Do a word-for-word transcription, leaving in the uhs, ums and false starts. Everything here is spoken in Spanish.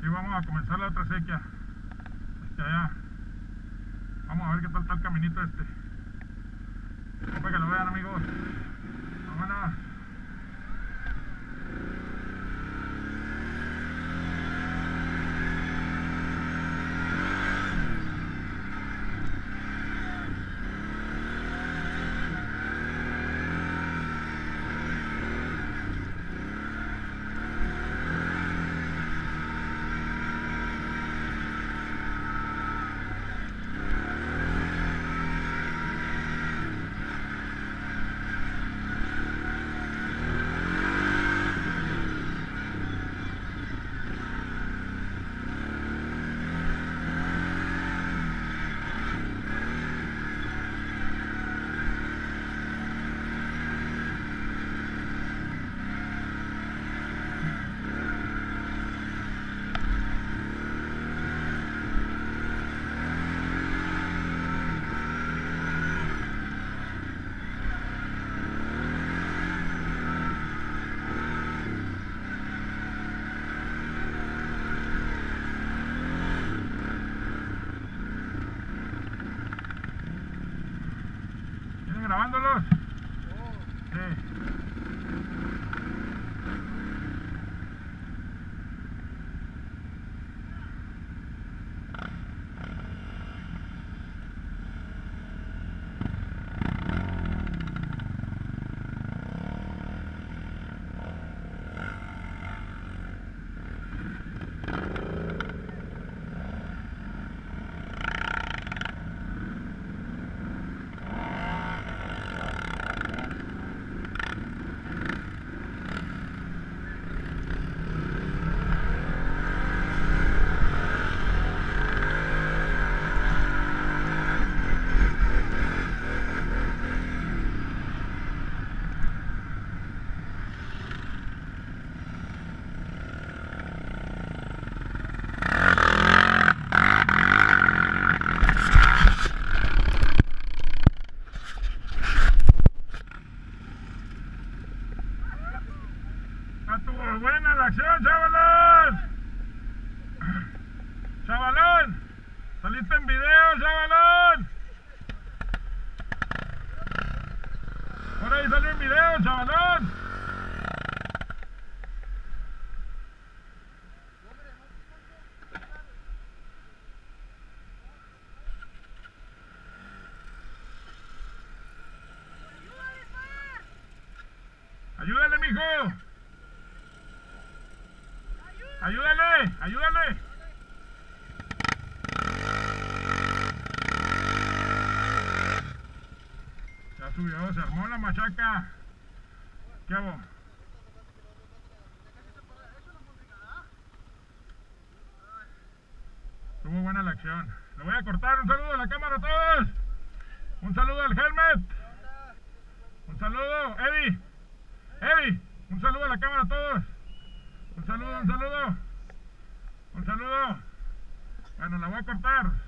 Aquí vamos a comenzar la otra sequía. Este allá. Vamos a ver qué tal está el caminito este. Para que lo vean, amigos. Vámonos. Grabándolos. Sí. Estuvo buena la acción, chavalón. Chavalón, saliste en video, chavalón. Por ahí salió en video, chavalón. Ayúdale, mijo. Ayúdale, ayúdale. Ya subió, se armó la machaca. ¿Qué hago? Estuvo buena la acción. Le voy a cortar. Un saludo a la cámara a todos. Un saludo al Helmet. Un saludo, Eddie. Eddie, un saludo a la cámara a todos. Un saludo, un saludo. Un saludo. Bueno, la voy a cortar.